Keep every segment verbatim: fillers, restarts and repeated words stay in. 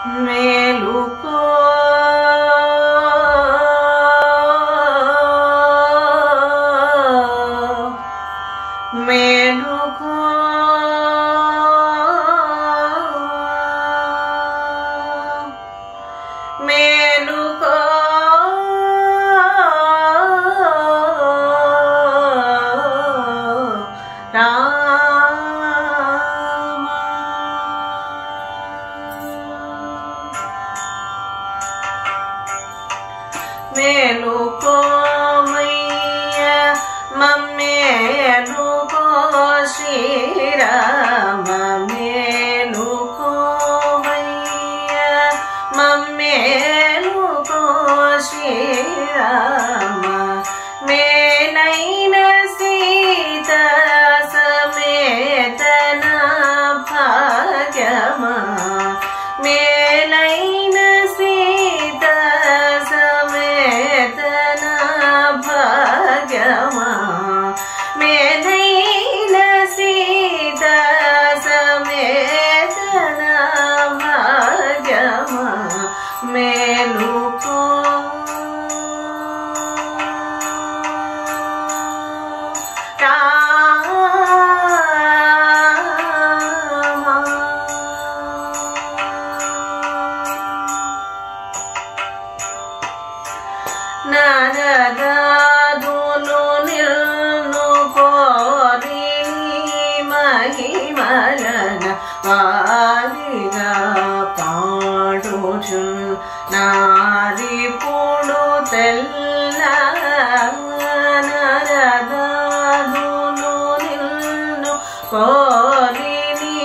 మేలుకో మేలుకో మేలుకో మేలుకోవయ్య మమ్మేలుకో శ్రీరామ మేలుకోవయ్య మమ్మేలుకో శ్రీరామ మేలైన సీత సమేతన భాగ్యమా మేలైన సీత సమేతన భాగ్యమా మేలైన సీత సమేతన భాగ్యమా మేలుకో నరదాదులు నిన్ను కోరి మహిమలన వారిగా పాడుచు నారిపుడు తెల్ల నరదాదులు నిన్ను కోరి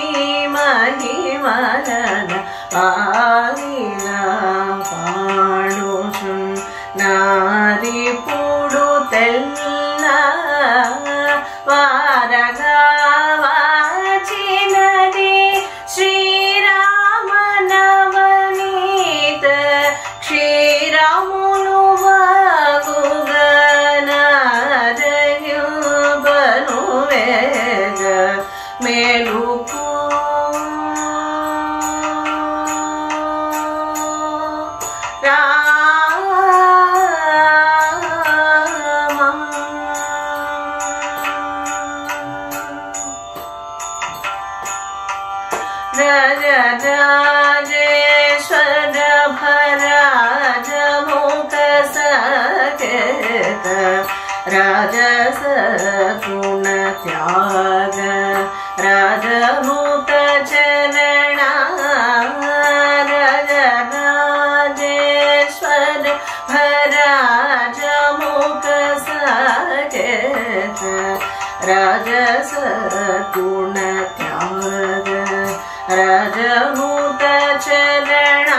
మహిమలన వారిగా పాడుచు నారిపుడు తెల్ల వారగా వాచినది శ్రీరామ నవనీత క్షీరములు వాగుగనారయుబను వేగ మేలుకో రాజరాజేశ్వర భరాజముఖ సకేత రాజస గుణ త్యాగ రాజముత చరణ రాజరాజేశ్వర భరాజముఖ సకేత రాజస గుణ త్యాగ రాజముత చరణ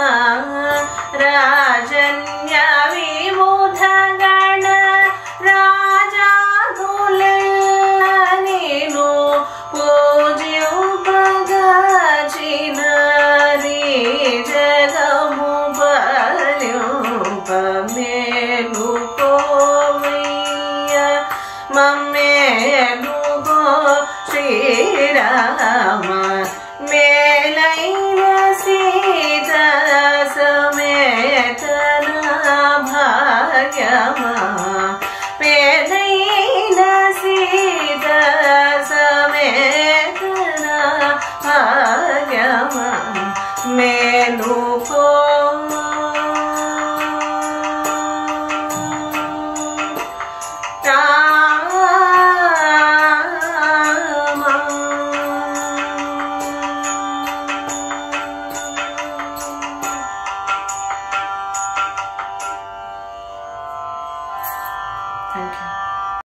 రాజన్య విముధ గణ రాజాదులెల్ల నీను పూజింపగాచినారి జగము బలింప మేలుకోవయ్య మమ్మేలుకో శ్రీరామ మేలైన సీత సమేతన భాగ్యమా పేదైన సీత సమేతన భాగ్యమా మేలుకో